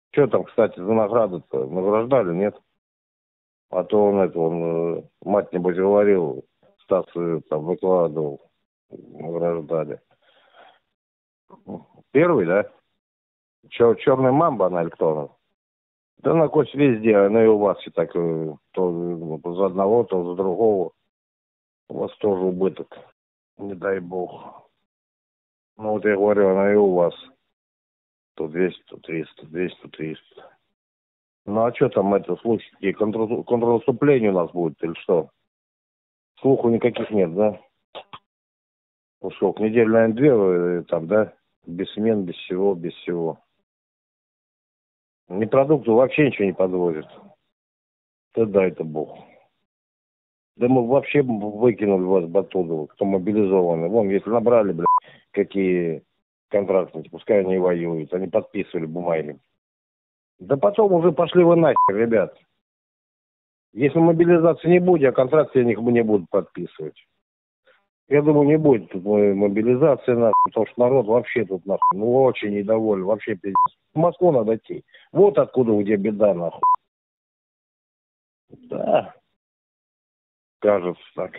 Что там, кстати, за награду-то? Награждали, нет? А то он, мать, небось, говорил, Стас там выкладывал, награждали. Первый, да? Черная мамба она или кто она? Да она хоть везде, она и у вас и так, то за одного, то за другого. У вас тоже убыток, не дай бог. Ну вот я говорю, она и у вас. То 200, то 300, 200, 300. Ну а что там это, слухи какие? Контрнаступление у нас будет или что? Слуху никаких нет, да? Ну сколько, недель, наверное, 2 там, да? Без смен, без всего, без всего. Ни продуктов вообще ничего не подвозят. Да дай-то бог. Да мы вообще выкинули вас оттуда, кто мобилизованный. Вон, если набрали, блядь, какие контрактники, пускай они и воюют. Они подписывали бумаги. Да потом уже пошли вы нахер, ребят. Если мобилизации не будет, а контракты них не будут подписывать. Я думаю, не будет тут мобилизации, нахуй, потому что народ вообще тут, нахуй, ну, очень недоволен, вообще пиздец. В Москву надо идти. Вот откуда где беда, нахуй. Да. Кажется так.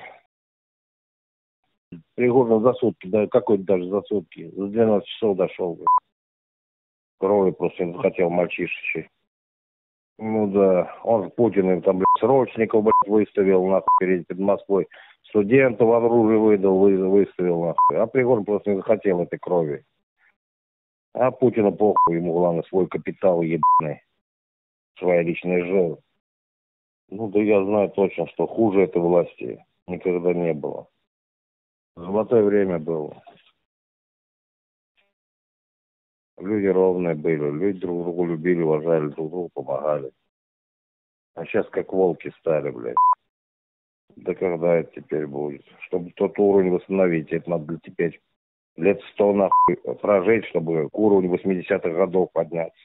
Пригорно за сутки, да, какой-то даже за сутки. За 12 часов дошел, блядь. Крови просто не захотел мальчишечи. Ну да, он же Путин им там, блядь, срочников, блядь, выставил, нахуй, перед Москвой. Студентов оружие выдал, выставил, нахуй. А Пригорн просто не захотел этой крови. А Путину похуй, ему главное свой капитал ебаный. Своя личная жизнь. Ну да я знаю точно, что хуже этой власти никогда не было. Золотое время было. Люди ровные были, люди друг друга любили, уважали, друг другу помогали. А сейчас как волки стали, блядь. Да когда это теперь будет? Чтобы тот уровень восстановить, это надо теперь лет 100 нахуй прожить, чтобы к уровню 80-х годов подняться.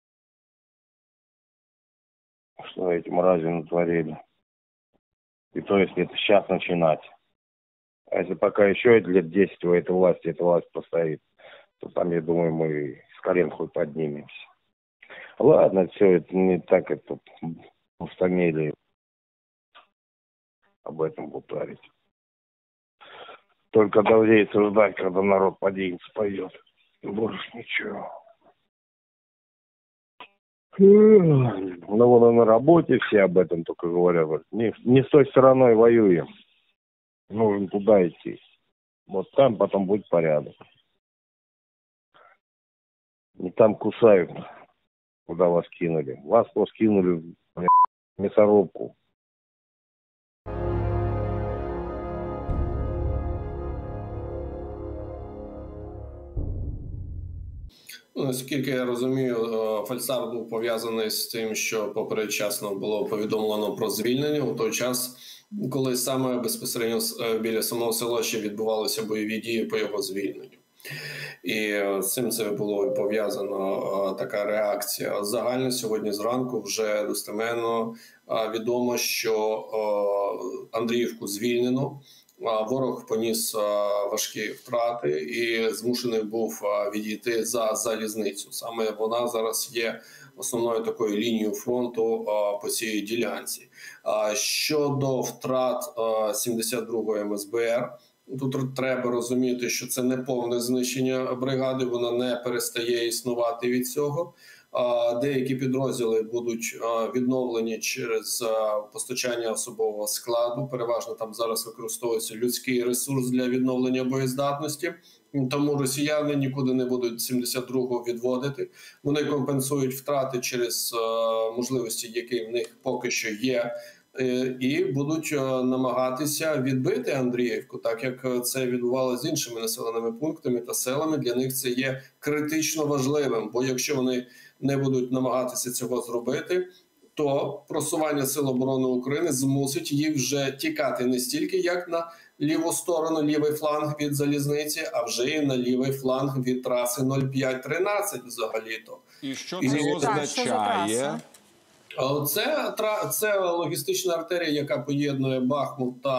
Что эти мрази натворили? И то, если это сейчас начинать. А если пока еще лет 10 у этой власти, эта власть постоит, то там, я думаю, мы с колен хоть поднимемся. Ладно, все, это не так, это устамели об этом бутарить. Только давлеется ждать, когда народ поднимется, пойдет. Больше ничего. Ну, вон на работе все об этом только говорят. Не с той стороной воюем. Нужно туда идти. Вот там потом будет порядок. Не там кусают, куда вас кинули. Вас просто кинули в мясорубку. Ну, наскільки я розумію, Фальцар був пов'язаний з тим, що попередчасно було повідомлено про звільнення у той час, коли саме безпосередньо біля самого села ще відбувалися бойові дії по його звільненню. І з цим це було пов'язана така реакція. Загально сьогодні зранку вже достеменно відомо, що Андріївку звільнено. Ворог поніс важкі втрати і змушений був відійти за залізницю. Саме вона зараз є основною такою лінією фронту по цій ділянці. Щодо втрат 72-ї МСБР, тут треба розуміти, що це не повне знищення бригади, вона не перестає існувати від цього. Деякі підрозділи будуть відновлені через постачання особового складу. Переважно там зараз використовується людський ресурс для відновлення боєздатності. Тому росіяни нікуди не будуть 72-го відводити. Вони компенсують втрати через можливості, які в них поки що є, і будуть намагатися відбити Андріївку, так як це відбувалося з іншими населеними пунктами та селами. Для них це є критично важливим, бо якщо вони не будуть намагатися цього зробити, то просування Сил оборони України змусить їх вже тікати не стільки як на ліву сторону, лівий фланг від залізниці, а вже і на лівий фланг від траси 0513 взагалі-то. І що це означає? Це логістична артерія, яка поєднує Бахмут та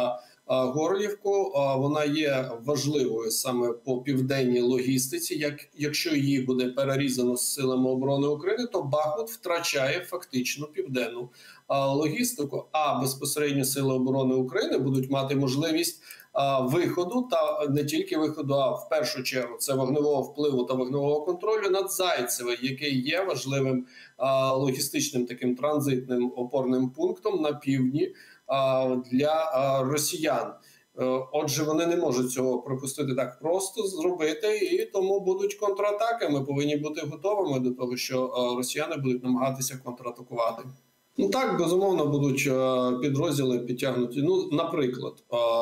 Горлівку. Вона є важливою саме по південній логістиці. Якщо її буде перерізано з силами оборони України, то Бахмут втрачає фактично південну логістику, а безпосередньо сили оборони України будуть мати можливість виходу, та не тільки виходу, а в першу чергу це вогневого впливу та вогневого контролю над Зайцеве, який є важливим логістичним таким транзитним опорним пунктом на півдні для росіян. Отже, вони не можуть цього пропустити так просто зробити, і тому будуть контратаки. Ми повинні бути готовими до того, що росіяни будуть намагатися контратакувати. Ну так, безумовно, будуть підрозділи підтягнуті. Ну, наприклад,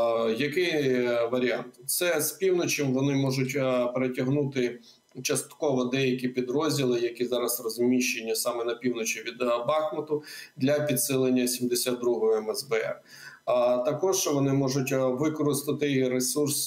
який варіант? Це з півночі вони можуть перетягнути частково деякі підрозділи, які зараз розміщені саме на півночі від Бахмуту, для підсилення 72-ї МСБР. Також вони можуть використати ресурс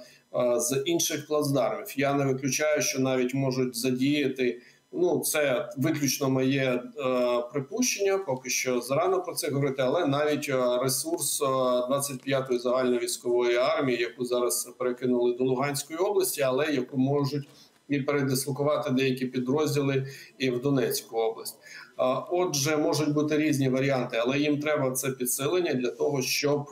з інших плацдармів. Я не виключаю, що навіть можуть задіяти, ну це виключно моє припущення, поки що зарано про це говорити, але навіть ресурс 25-ї загальновійськової армії, яку зараз перекинули до Луганської області, але яку можуть і передислокувати деякі підрозділи і в Донецьку область. Отже, можуть бути різні варіанти, але їм треба це підсилення для того, щоб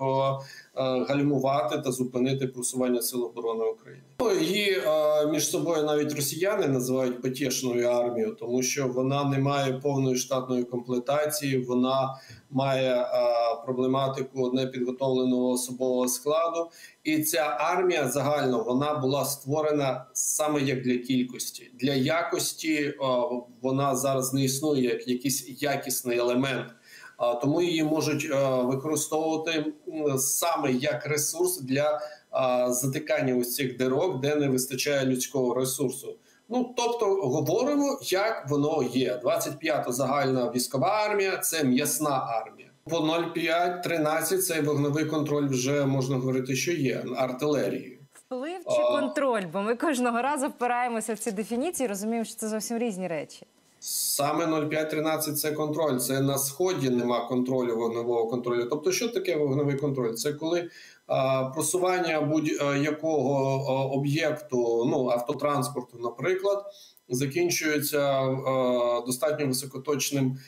гальмувати та зупинити просування Сил оборони України. Її між собою навіть росіяни називають потішною армією, тому що вона не має повної штатної комплектації, вона має проблематику непідготовленого особового складу. І ця армія загально вона була створена саме як для кількості. Для якості вона зараз не існує як якийсь якісний елемент. Тому її можуть використовувати саме як ресурс для затикання ось цих дирок, де не вистачає людського ресурсу. Ну, тобто, говоримо, як воно є. 25-та загальна військова армія – це м'ясна армія. По 0,5-13 цей вогневий контроль вже, можна говорити, що є, артилерією. Вплив чи контроль? Бо ми кожного разу впираємося в ці дефініції, розуміємо, що це зовсім різні речі. Саме 0,5-13 – це контроль. Це на Сході нема контролю, вогневого контролю. Тобто, що таке вогневий контроль? Це коли просування будь-якого об'єкту, ну, автотранспорту, наприклад, закінчується достатньо високоточним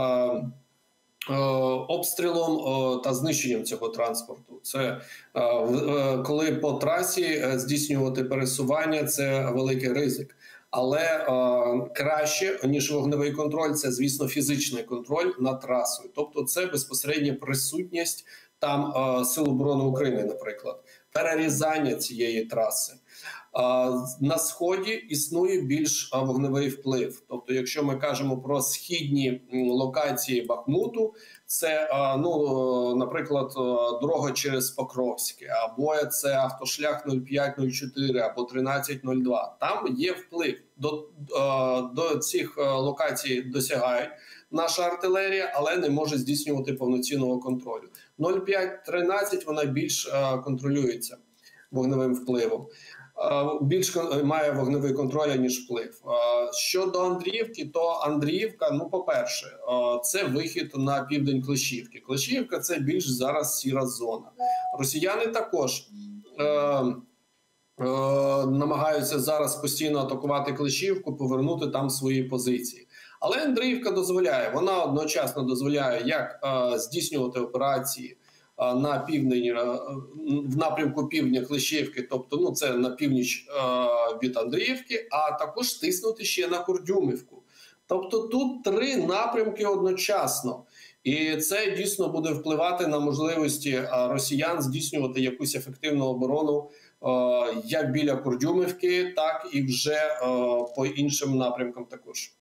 обстрілом та знищенням цього транспорту. Це коли по трасі здійснювати пересування – це великий ризик. Але краще, ніж вогневий контроль, це, звісно, фізичний контроль над трасою. Тобто це безпосередня присутність там Сил оборони України, наприклад, перерізання цієї траси. На Сході існує більш вогневий вплив. Тобто, якщо ми кажемо про східні локації Бахмуту, це, ну, наприклад, дорога через Покровське, або це автошлях 0504, або 1302. Там є вплив. До цих локацій досягають наша артилерія, але не може здійснювати повноцінного контролю. 0,5-13 вона більш контролюється вогневим впливом. Більш має вогневий контроль, ніж вплив. Щодо Андріївки, то Андріївка, ну, по-перше, це вихід на південь Клещівки. Клещівка – це більш зараз сіра зона. Росіяни також намагаються зараз постійно атакувати Клещівку, повернути там свої позиції. Але Андріївка дозволяє, вона одночасно дозволяє як здійснювати операції на південь, в напрямку півдня Клещівки, тобто, ну, це на північ від Андріївки, а також тиснути ще на Курдюмівку. Тобто тут три напрямки одночасно. І це дійсно буде впливати на можливості росіян здійснювати якусь ефективну оборону як біля Курдюмівки, так і вже по іншим напрямкам також.